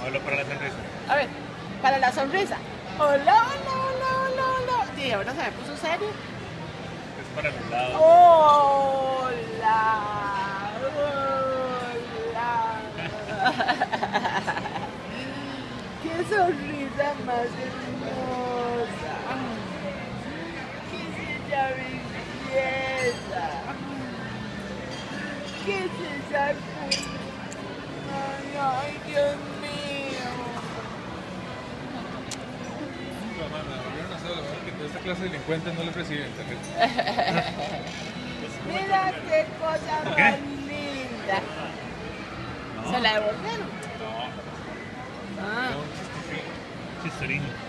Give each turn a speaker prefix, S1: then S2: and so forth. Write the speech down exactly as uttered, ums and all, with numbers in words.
S1: Hablo para la sonrisa.
S2: A ver, para la sonrisa. Hola, hola, hola, hola, hola. Sí, ahora se me puso serio.
S1: Es para los lados.
S2: Hola, hola. Qué sonrisa más hermosa. Qué bella belleza. ¿Qué es esa cosa? Ay, ay, Dios mío.
S3: Mamá, me volvieron a hacer la verdad que esta clase de delincuentes no les reciben tarjeta.
S2: Mira qué cosa
S1: ¿Qué?
S2: más linda.
S1: No.
S2: ¿Se la devolvieron?
S1: No,
S2: Ah.
S1: chistorín.